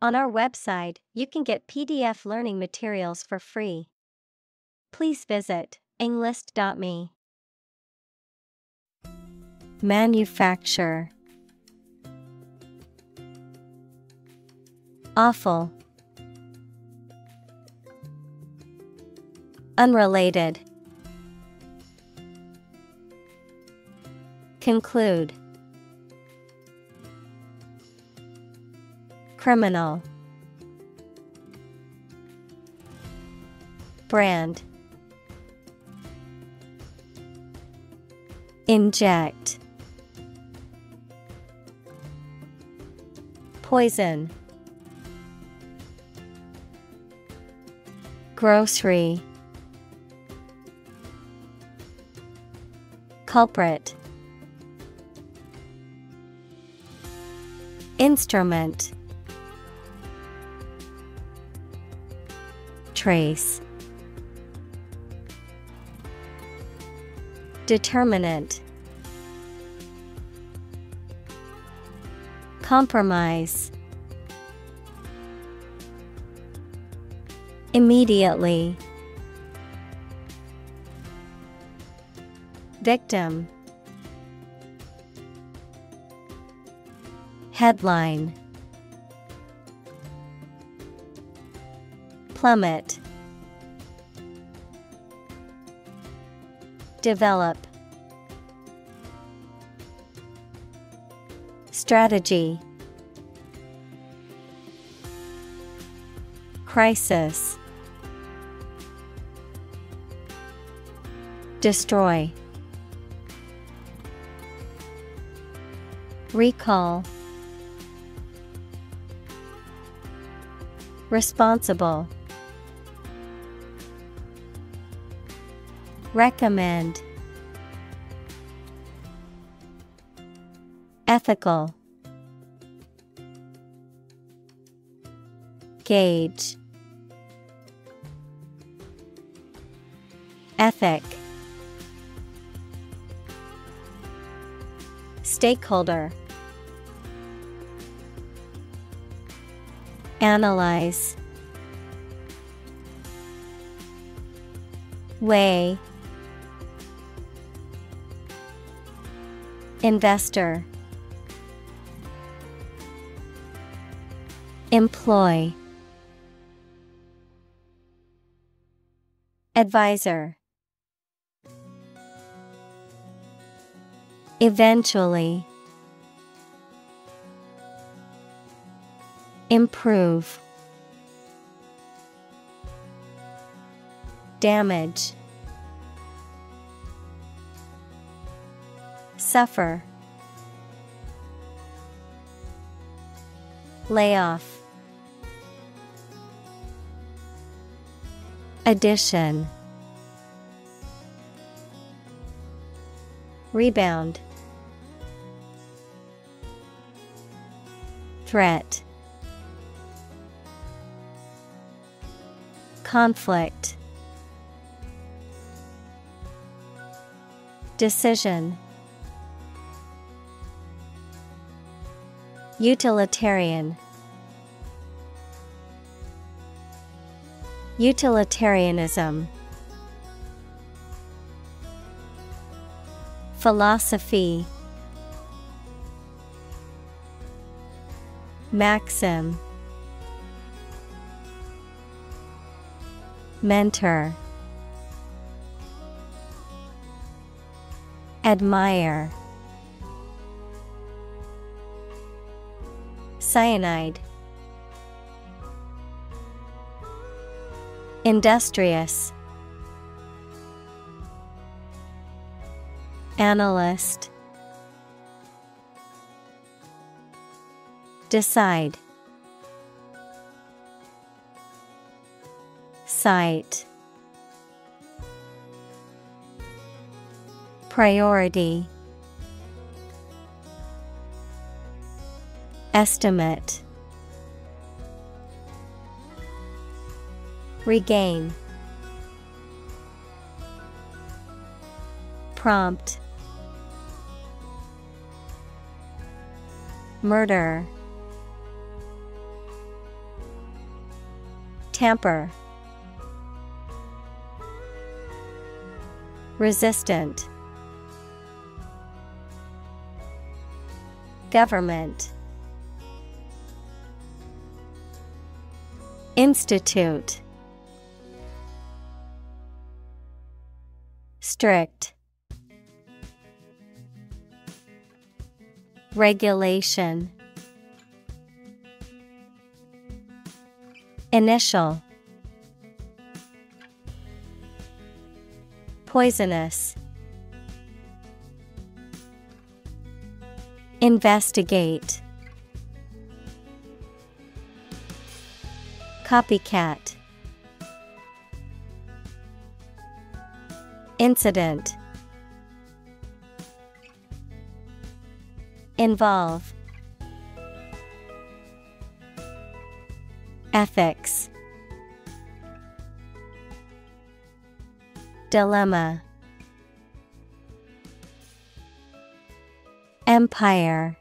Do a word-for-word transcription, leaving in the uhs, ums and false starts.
On our website, you can get P D F learning materials for free. Please visit englist dot me. Manufacture. Awful. Unrelated. Conclude. Criminal. Brand. Inject. Poison. Grocery. Culprit. Instrument. Trace. Determinant. Compromise. Immediately. Victim. Headline. Plummet. Develop. Strategy. Crisis. Destroy. Recall. Responsible. Recommend. Ethical. Gauge. Ethic. Stakeholder. Analyze. Weigh. Investor. Employ. Advisor. Eventually. Improve. Damage. Suffer. Layoff. Addition. Rebound. Threat. Conflict. Decision. Utilitarian. Utilitarianism. Philosophy. Maxim. Mentor. Admire. Cyanide. Industrious. Analyst. Decide. Cite. Priority. Estimate. Regain. Prompt. Murder. Tamper. Resistant. Government. Institute. Strict. Regulation. Initial. Poisonous. Investigate. Copycat. Incident. Involve. Ethics. Dilemma. Empire.